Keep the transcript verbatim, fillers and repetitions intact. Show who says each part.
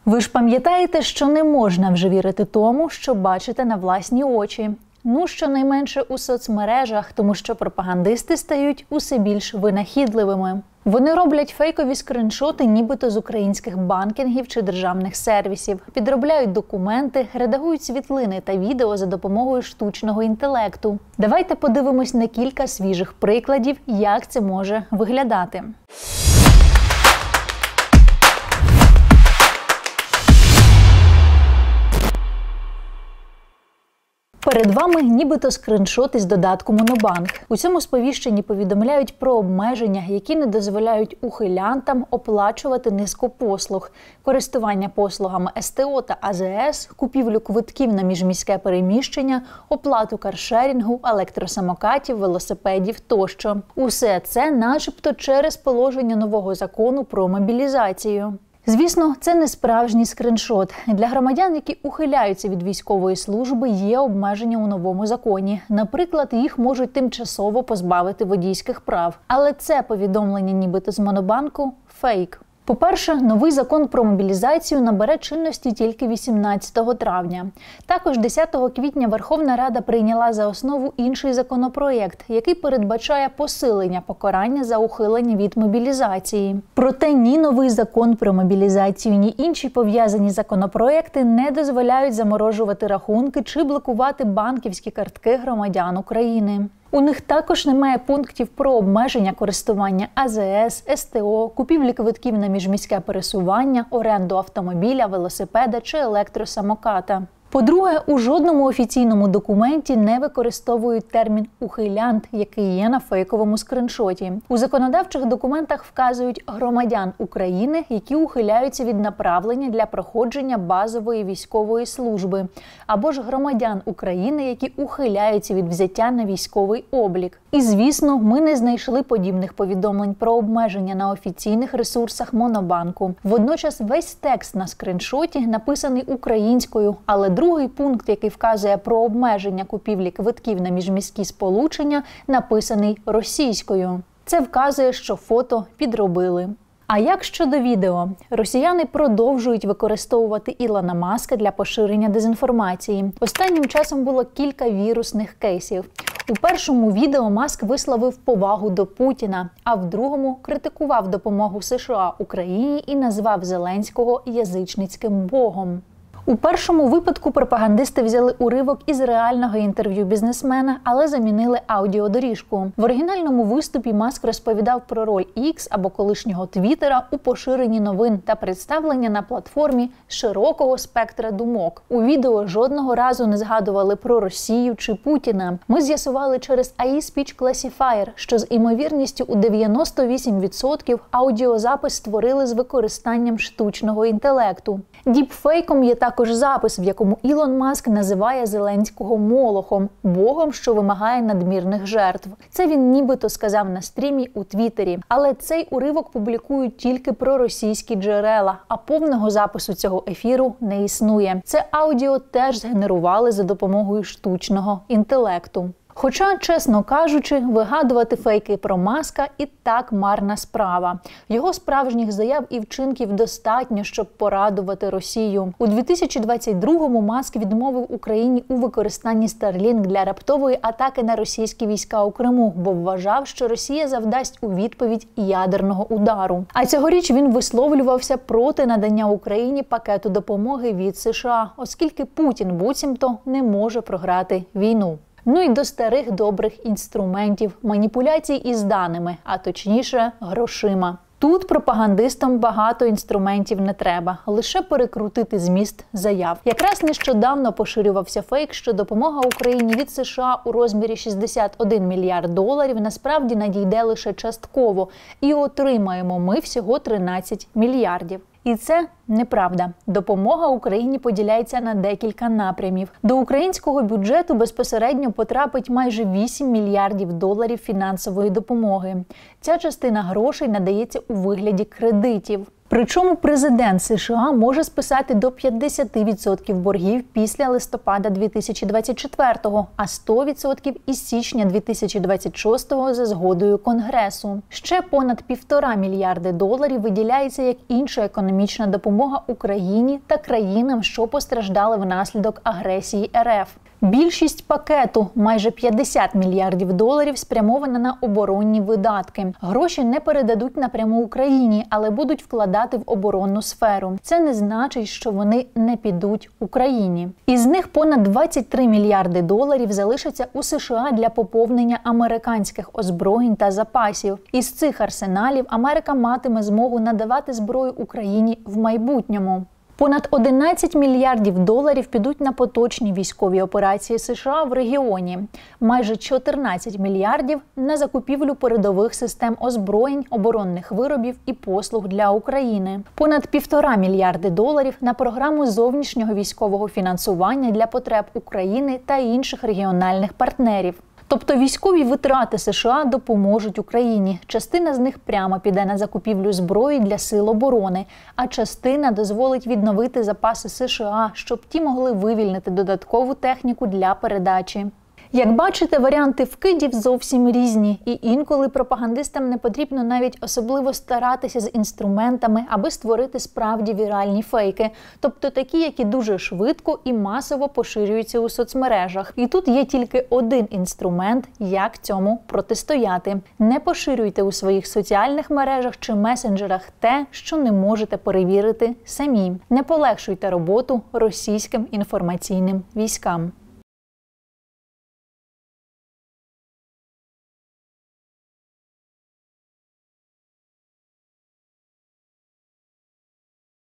Speaker 1: Ви ж пам'ятаєте, що не можна вже вірити тому, що бачите на власні очі. Ну, щонайменше у соцмережах, тому що пропагандисти стають усе більш винахідливими. Вони роблять фейкові скріншоти нібито з українських банкінгів чи державних сервісів, підробляють документи, редагують світлини та відео за допомогою штучного інтелекту. Давайте подивимось на кілька свіжих прикладів, як це може виглядати. Перед вами нібито скріншот із додатку Монобанк. У цьому сповіщенні повідомляють про обмеження, які не дозволяють ухилянтам оплачувати низку послуг, користування послугами ес те о та а зе ес, купівлю квитків на міжміське переміщення, оплату каршерінгу, електросамокатів, велосипедів тощо. Усе це начебто через положення нового закону про мобілізацію. Звісно, це не справжній скріншот. Для громадян, які ухиляються від військової служби, є обмеження у новому законі. Наприклад, їх можуть тимчасово позбавити водійських прав. Але це повідомлення нібито з Монобанку – фейк. По-перше, новий закон про мобілізацію набере чинності тільки вісімнадцятого травня. Також десятого квітня Верховна Рада прийняла за основу інший законопроєкт, який передбачає посилення покарання за ухилення від мобілізації. Проте ні новий закон про мобілізацію, ні інші пов'язані законопроєкти не дозволяють заморожувати рахунки чи блокувати банківські картки громадян України. У них також немає пунктів про обмеження користування а зе ес, ес те о, купівлі квитків на міжміське пересування, оренду автомобіля, велосипеда чи електросамоката. По-друге, у жодному офіційному документі не використовують термін «ухилянт», який є на фейковому скріншоті. У законодавчих документах вказують громадян України, які ухиляються від направлення для проходження базової військової служби, або ж громадян України, які ухиляються від взяття на військовий облік. І, звісно, ми не знайшли подібних повідомлень про обмеження на офіційних ресурсах Монобанку. Водночас весь текст на скріншоті написаний українською, але другий пункт, який вказує про обмеження купівлі квитків на міжміські сполучення, написаний російською. Це вказує, що фото підробили. А як щодо відео? Росіяни продовжують використовувати Ілона Маска для поширення дезінформації. Останнім часом було кілька вірусних кейсів. У першому відео Маск висловив повагу до Путіна, а в другому критикував допомогу США Україні і назвав Зеленського язичницьким богом. У першому випадку пропагандисти взяли уривок із реального інтерв'ю бізнесмена, але замінили аудіодоріжку. В оригінальному виступі Маск розповідав про роль Ікс або колишнього Твіттера у поширенні новин та представлення на платформі широкого спектра думок. У відео жодного разу не згадували про Росію чи Путіна. Ми з'ясували через ей ай Speech Classifier, що з імовірністю у дев'яносто вісім відсотків аудіозапис створили з використанням штучного інтелекту. Діпфейком є також запис, в якому Ілон Маск називає Зеленського молохом, богом, що вимагає надмірних жертв. Це він нібито сказав на стрімі у Твіттері. Але цей уривок публікують тільки проросійські джерела, а повного запису цього ефіру не існує. Це аудіо теж згенерували за допомогою штучного інтелекту. Хоча, чесно кажучи, вигадувати фейки про Маска і так марна справа. Його справжніх заяв і вчинків достатньо, щоб порадувати Росію. У дві тисячі двадцять другому Маск відмовив Україні у використанні Starlink для раптової атаки на російські війська у Криму, бо вважав, що Росія завдасть у відповідь ядерного удару. А цьогоріч він висловлювався проти надання Україні пакету допомоги від США, оскільки Путін буцімто не може програти війну. Ну і до старих добрих інструментів маніпуляцій із даними, а точніше грошима. Тут пропагандистам багато інструментів не треба, лише перекрутити зміст заяв. Якраз нещодавно поширювався фейк, що допомога Україні від США у розмірі шістдесят один мільярд доларів насправді надійде лише частково, і отримаємо ми всього тринадцять мільярдів. І це неправда. Допомога Україні поділяється на декілька напрямів. До українського бюджету безпосередньо потрапить майже вісім мільярдів доларів фінансової допомоги. Ця частина грошей надається у вигляді кредитів. Причому президент США може списати до п'ятдесят відсотків боргів після листопада дві тисячі двадцять четвертого, а сто відсотків із січня дві тисячі двадцять шостого за згодою Конгресу. Ще понад півтора мільярди доларів виділяється як інша економічна допомога Україні та країнам, що постраждали внаслідок агресії РФ. Більшість пакету, майже п'ятдесят мільярдів доларів, спрямована на оборонні видатки. Гроші не передадуть напряму Україні, але будуть вкладати в оборонну сферу. Це не значить, що вони не підуть Україні. Із них понад двадцять три мільярди доларів залишаться у США для поповнення американських озброєнь та запасів. Із цих арсеналів Америка матиме змогу надавати зброю Україні в майбутньому. Понад одинадцять мільярдів доларів підуть на поточні військові операції США в регіоні. Майже чотирнадцять мільярдів – на закупівлю передових систем озброєнь, оборонних виробів і послуг для України. Понад півтора мільярди доларів – на програму зовнішнього військового фінансування для потреб України та інших регіональних партнерів. Тобто військові витрати США допоможуть Україні. Частина з них прямо піде на закупівлю зброї для сил оборони, а частина дозволить відновити запаси США, щоб ті могли вивільнити додаткову техніку для передачі. Як бачите, варіанти вкидів зовсім різні, і інколи пропагандистам не потрібно навіть особливо старатися з інструментами, аби створити справді віральні фейки, тобто такі, які дуже швидко і масово поширюються у соцмережах. І тут є тільки один інструмент, як цьому протистояти. Не поширюйте у своїх соціальних мережах чи месенджерах те, що не можете перевірити самі. Не полегшуйте роботу російським інформаційним військам.